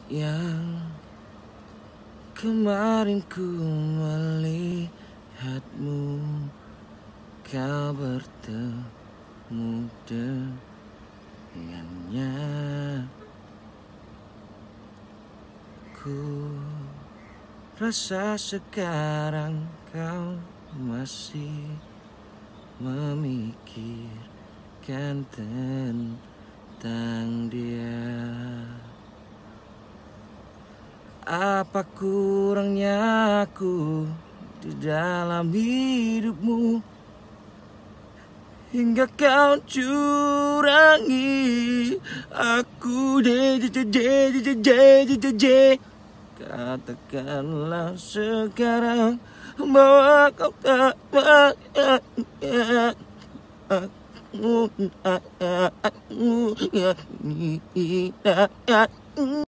yang kemarin ku melihatmu, kau bertemu dengannya. Ku rasa sekarang kau masih memikirkan tentang dia. Apa kurangnya aku di dalam hidupmu, hingga kau curangi aku. Katakanlah sekarang bahwa kau tak bahagia. Aku